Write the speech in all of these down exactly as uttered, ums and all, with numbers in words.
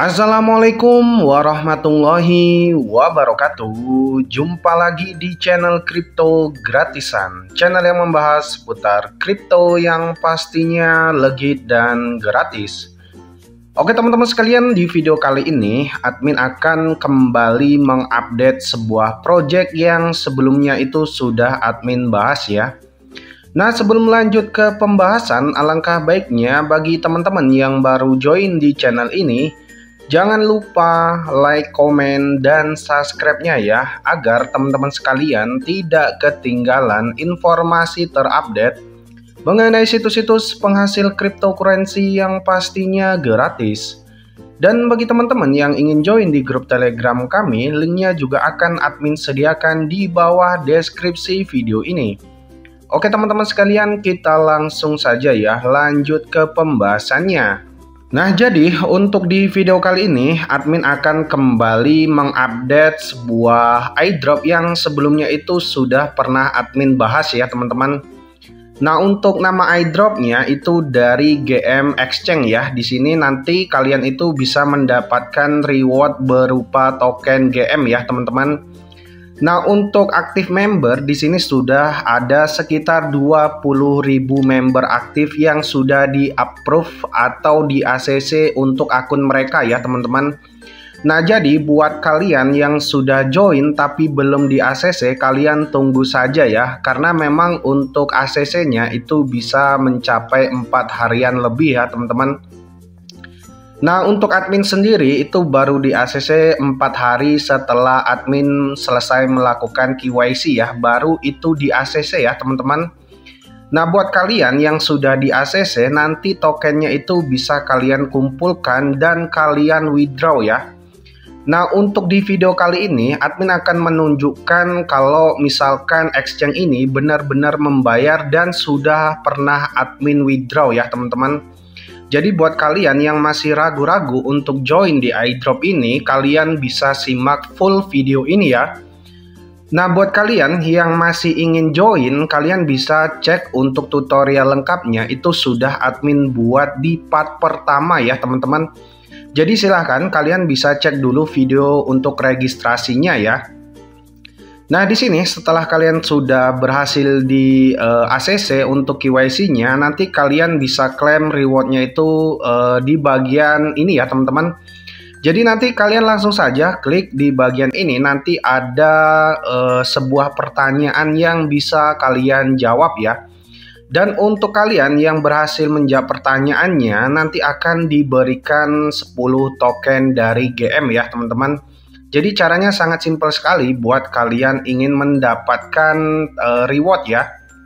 Assalamualaikum warahmatullahi wabarakatuh. Jumpa lagi di channel Kripto Gratisan, channel yang membahas seputar kripto yang pastinya legit dan gratis. Oke teman-teman sekalian, di video kali ini admin akan kembali mengupdate sebuah project yang sebelumnya itu sudah admin bahas ya. Nah, sebelum lanjut ke pembahasan, alangkah baiknya bagi teman-teman yang baru join di channel ini, jangan lupa like, komen, dan subscribe-nya ya, agar teman-teman sekalian tidak ketinggalan informasi terupdate mengenai situs-situs penghasil cryptocurrency yang pastinya gratis. Dan bagi teman-teman yang ingin join di grup Telegram kami, linknya juga akan admin sediakan di bawah deskripsi video ini. Oke teman-teman sekalian, kita langsung saja ya lanjut ke pembahasannya. Nah, jadi untuk di video kali ini admin akan kembali mengupdate sebuah airdrop yang sebelumnya itu sudah pernah admin bahas ya teman-teman. Nah, untuk nama airdropnya itu dari G M Exchange ya. Di sini nanti kalian itu bisa mendapatkan reward berupa token G M ya teman-teman. Nah, untuk aktif member di sini sudah ada sekitar dua puluh ribu member aktif yang sudah di-approve atau di-A C C untuk akun mereka ya, teman-teman. Nah, jadi buat kalian yang sudah join tapi belum di-A C C, kalian tunggu saja ya, karena memang untuk A C C-nya itu bisa mencapai empat harian lebih ya, teman-teman. Nah, untuk admin sendiri itu baru di A C C empat hari setelah admin selesai melakukan K Y C ya, baru itu di A C C ya teman-teman. Nah, buat kalian yang sudah di A C C, nanti tokennya itu bisa kalian kumpulkan dan kalian withdraw ya. Nah, untuk di video kali ini admin akan menunjukkan kalau misalkan exchange ini benar-benar membayar dan sudah pernah admin withdraw ya teman-teman. Jadi buat kalian yang masih ragu-ragu untuk join di airdrop ini, kalian bisa simak full video ini ya. Nah, buat kalian yang masih ingin join, kalian bisa cek untuk tutorial lengkapnya, itu sudah admin buat di part pertama ya teman-teman. Jadi silahkan kalian bisa cek dulu video untuk registrasinya ya. Nah, di sini setelah kalian sudah berhasil di uh, A C C untuk K Y C-nya, nanti kalian bisa klaim rewardnya itu uh, di bagian ini ya teman-teman. Jadi nanti kalian langsung saja klik di bagian ini, nanti ada uh, sebuah pertanyaan yang bisa kalian jawab ya. Dan untuk kalian yang berhasil menjawab pertanyaannya, nanti akan diberikan sepuluh token dari G M ya teman-teman. Jadi caranya sangat simpel sekali buat kalian ingin mendapatkan uh, reward ya.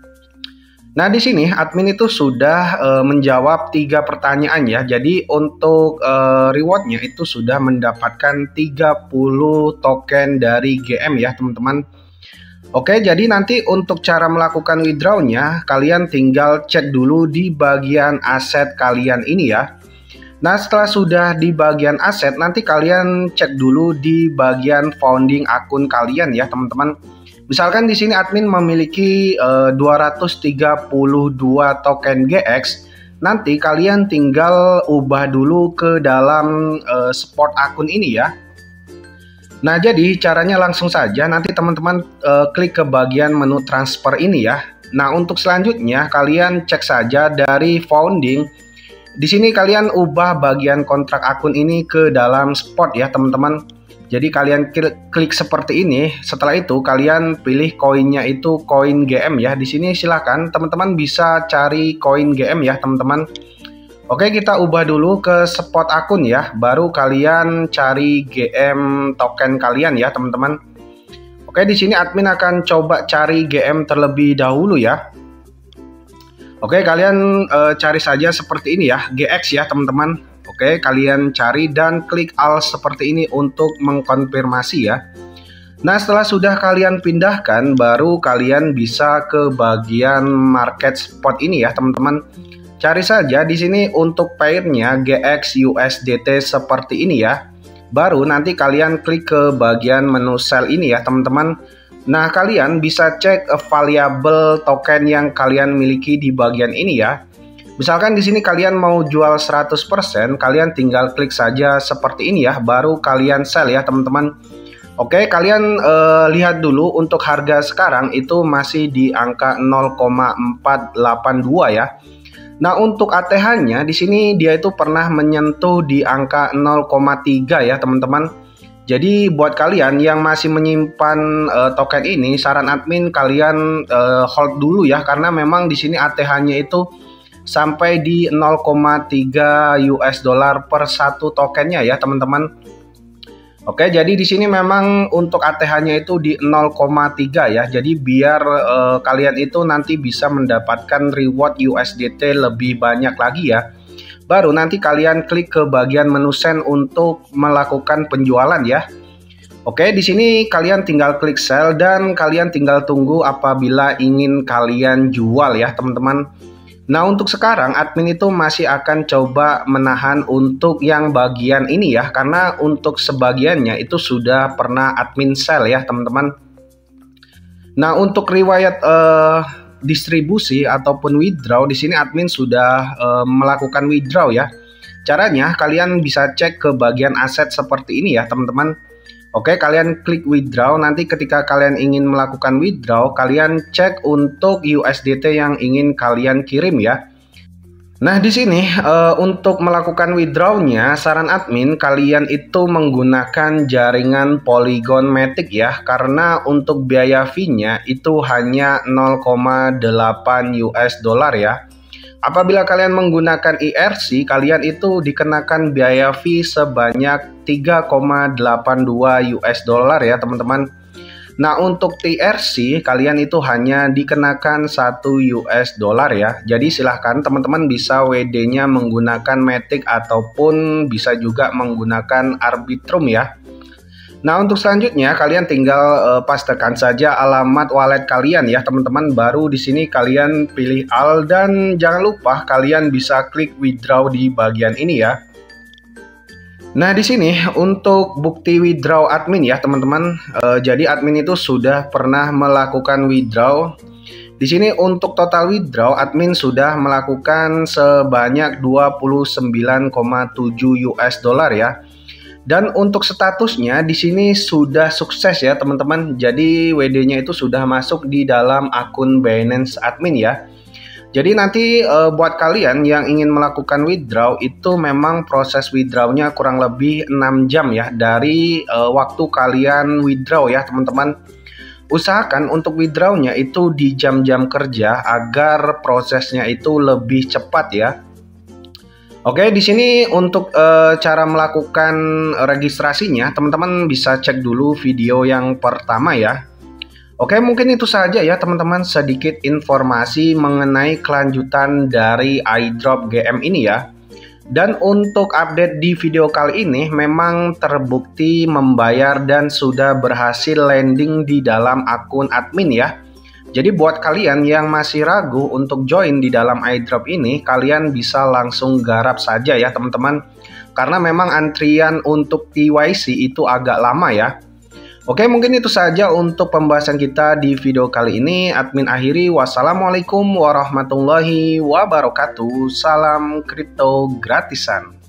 Nah, di sini admin itu sudah uh, menjawab tiga pertanyaan ya. Jadi untuk uh, rewardnya itu sudah mendapatkan tiga puluh token dari G M ya teman-teman. Oke, jadi nanti untuk cara melakukan withdrawnya, kalian tinggal cek dulu di bagian aset kalian ini ya. Nah, setelah sudah di bagian aset, nanti kalian cek dulu di bagian founding akun kalian ya teman-teman. Misalkan di sini admin memiliki uh, dua ratus tiga puluh dua token G X, nanti kalian tinggal ubah dulu ke dalam uh, support akun ini ya. Nah, jadi caranya langsung saja, nanti teman-teman uh, klik ke bagian menu transfer ini ya. Nah, untuk selanjutnya kalian cek saja dari founding. Di sini kalian ubah bagian kontrak akun ini ke dalam spot ya teman-teman. Jadi kalian klik, klik seperti ini. Setelah itu kalian pilih koinnya itu koin G M ya. Di sini silakan teman-teman bisa cari koin G M ya teman-teman. Oke, kita ubah dulu ke spot akun ya. Baru kalian cari G M token kalian ya teman-teman. Oke, di sini admin akan coba cari G M terlebih dahulu ya. Oke, kalian uh, cari saja seperti ini ya, G X ya teman-teman. Oke, kalian cari dan klik Alt seperti ini untuk mengkonfirmasi ya. Nah, setelah sudah kalian pindahkan, baru kalian bisa ke bagian market spot ini ya teman-teman. Cari saja di sini untuk pairnya G X U S D T seperti ini ya. Baru nanti kalian klik ke bagian menu sell ini ya teman-teman. Nah, kalian bisa cek variabel token yang kalian miliki di bagian ini ya. Misalkan di sini kalian mau jual seratus persen, kalian tinggal klik saja seperti ini ya, baru kalian sell ya teman-teman. Oke, kalian eh, lihat dulu untuk harga sekarang itu masih di angka nol koma empat delapan dua ya. Nah, untuk A T H-nya di sini dia itu pernah menyentuh di angka nol koma tiga ya, teman-teman. Jadi buat kalian yang masih menyimpan uh, token ini, saran admin kalian uh, hold dulu ya, karena memang di sini A T H-nya itu sampai di nol koma tiga U S dollar per satu tokennya ya, teman-teman. Oke, jadi di sini memang untuk A T H-nya itu di nol koma tiga ya. Jadi biar uh, kalian itu nanti bisa mendapatkan reward U S D T lebih banyak lagi ya. Baru nanti kalian klik ke bagian menu send untuk melakukan penjualan ya. Oke, di sini kalian tinggal klik sell dan kalian tinggal tunggu apabila ingin kalian jual ya, teman-teman. Nah, untuk sekarang admin itu masih akan coba menahan untuk yang bagian ini ya, karena untuk sebagiannya itu sudah pernah admin sell ya, teman-teman. Nah, untuk riwayat eh, distribusi ataupun withdraw di sini admin sudah eh, melakukan withdraw ya. Caranya kalian bisa cek ke bagian aset seperti ini ya, teman-teman. Oke, kalian klik withdraw. Nanti ketika kalian ingin melakukan withdraw, kalian cek untuk U S D T yang ingin kalian kirim ya. Nah, di sini uh, untuk melakukan withdraw-nya, saran admin kalian itu menggunakan jaringan Polygon Matic ya, karena untuk biaya fee-nya itu hanya nol koma delapan U S dollar ya. Apabila kalian menggunakan I R C, kalian itu dikenakan biaya fee sebanyak tiga koma delapan dua U S dollar ya, teman-teman. Nah, untuk T R C kalian itu hanya dikenakan satu U S dollar ya. Jadi silahkan teman-teman bisa W D-nya menggunakan Matic ataupun bisa juga menggunakan Arbitrum ya. Nah, untuk selanjutnya kalian tinggal uh, pastekan saja alamat wallet kalian ya, teman-teman. Baru di sini kalian pilih all dan jangan lupa kalian bisa klik withdraw di bagian ini ya. Nah, di sini untuk bukti withdraw admin ya, teman-teman. Uh, jadi admin itu sudah pernah melakukan withdraw. Di sini untuk total withdraw admin sudah melakukan sebanyak dua puluh sembilan koma tujuh U S dollar ya. Dan untuk statusnya di sini sudah sukses ya, teman-teman. Jadi W D-nya itu sudah masuk di dalam akun Binance admin ya. Jadi nanti e, buat kalian yang ingin melakukan withdraw itu memang proses withdraw-nya kurang lebih enam jam ya dari e, waktu kalian withdraw ya, teman-teman. Usahakan untuk withdraw-nya itu di jam-jam kerja agar prosesnya itu lebih cepat ya. Oke, di sini untuk e, cara melakukan registrasinya, teman-teman bisa cek dulu video yang pertama ya. Oke, mungkin itu saja ya teman-teman, sedikit informasi mengenai kelanjutan dari iDrop G M ini ya. Dan untuk update di video kali ini memang terbukti membayar dan sudah berhasil landing di dalam akun admin ya. Jadi buat kalian yang masih ragu untuk join di dalam iDrop ini, kalian bisa langsung garap saja ya teman-teman. Karena memang antrian untuk K Y C itu agak lama ya. Oke, mungkin itu saja untuk pembahasan kita di video kali ini. Admin akhiri, wassalamualaikum warahmatullahi wabarakatuh. Salam kripto gratisan.